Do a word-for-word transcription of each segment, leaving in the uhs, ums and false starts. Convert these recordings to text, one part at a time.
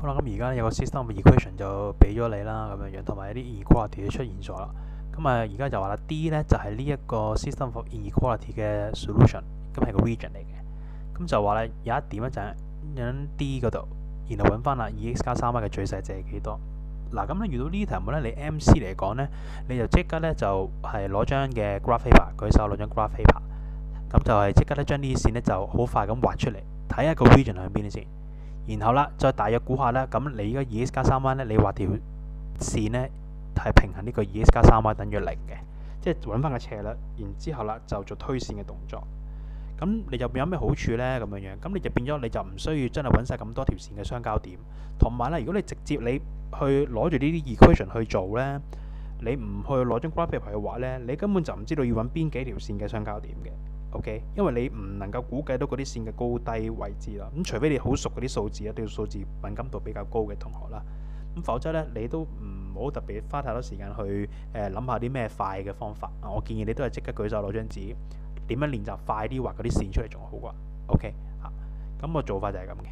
好啦，咁而家有個 system of equation 就俾咗你啦，咁樣樣，同埋一啲 inequality 出現咗啦。咁啊，而家就話啦，D 咧就係呢一個 system of inequality 嘅 solution，咁係個 region 嚟嘅。咁就話咧有一點咧就係喺 D 嗰度，然後揾翻啦 二 x 加三 y 嘅最細值係幾多？嗱，咁咧遇到呢啲題目咧，你 M C 嚟講咧，你就即刻咧就係攞張嘅 graph paper，舉手攞張 graph paper，咁就係即刻咧將呢啲線咧就好快咁畫出嚟，睇下個 region 喺邊先。然後啦，再大約估下啦，咁你而家二 x 加三 y 咧，你畫條線咧係平衡呢個二 x 加三 y 等於零嘅，即係揾翻個斜率，然之後啦就做推線嘅動作。咁你就變有咩好處呢？咁樣樣，咁你就變咗你就唔需要真係揾晒咁多條線嘅相交點，同埋咧，如果你直接你去攞住呢啲 equation 去做呢，你唔去攞張 graph paper 去畫呢，你根本就唔知道要揾邊幾條線嘅相交點嘅。OK， 因為你唔能夠估計到嗰啲線嘅高低位置啦。咁除非你好熟嗰啲數字啊，對數字敏感度比較高嘅同學啦。咁否則呢，你都唔好特別花太多時間去誒諗下啲咩快嘅方法。我建議你都係即刻舉手攞張紙，點樣練習快啲畫嗰啲線出嚟仲好啩。OK 嚇，咁個做法就係咁嘅。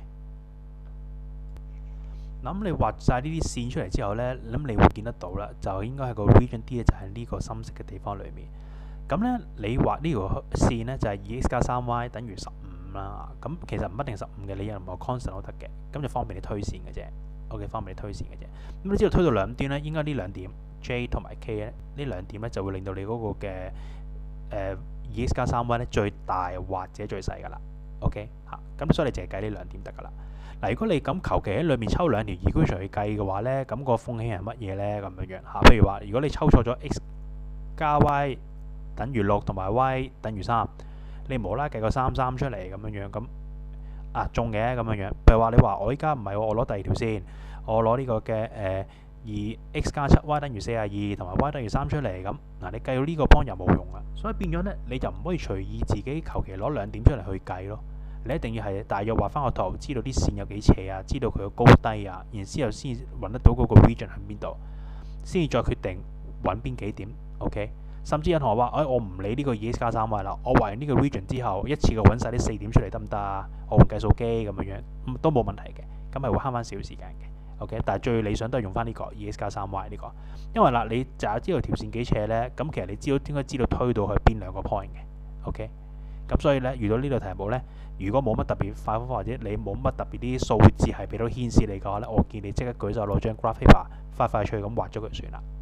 咁你畫晒呢啲線出嚟之後呢，咁你會見得到啦，就應該係個 region D 咧，就喺呢個深色嘅地方裏面。咁咧，你畫呢條線咧就係二 x 加三 y 等於十五啦。咁其實唔一定十五嘅，你任何 constant 都得嘅。咁就方便你推線嘅啫。OK， 方便你推線嘅啫。咁你知道推到兩端咧，應該呢兩點 J 同埋 K 咧，呢兩點咧就會令到你嗰個嘅誒二 x 加三 y 咧最大或者最細噶啦。OK 嚇，咁所以你淨係計呢兩點得噶啦。嗱，如果你咁求其喺裏面抽兩條 equation 去計嘅話咧，咁個風險係乜嘢咧？咁樣樣嚇，譬如話，如果你抽錯咗 x 加 y等於六同埋 y 等於三，你無啦計個三三出嚟咁樣樣，咁啊中嘅咁樣樣。譬如話你話我依家唔係喎，我攞第二條線，我攞呢個嘅誒二 x 加七 y 等於四十二同埋 y 等於三出嚟咁，嗱你計到呢個 point 又冇用啊，所以變咗咧你就唔可以隨意自己求其攞兩點出嚟去計咯。你一定要係大約畫翻個圖，知道啲線有幾斜啊，知道佢嘅高低啊，然之後先揾得到嗰個 region 喺邊度，先至再決定揾邊幾點。OK。甚至有同學話：，誒、哎，我唔理呢個二 x 加三 y 啦，我畫完呢個 region 之後，一次過揾晒啲四點出嚟得唔得啊？我用計數機咁樣樣，咁都冇問題嘅，咁係會慳翻少少時間嘅。OK，但係最理想都係用翻呢個二 x 加三 y 呢個，因為啦，你就係知道條線幾斜呢，咁其實你知道應該知道推到去邊兩個 point 嘅。OK，咁所以呢，遇到呢類題目呢，如果冇乜特別快方法或者你冇乜特別啲數字係俾到顯示你嘅話呢，我建議你即刻舉手攞張 graph paper 快快脆咁畫咗佢算啦。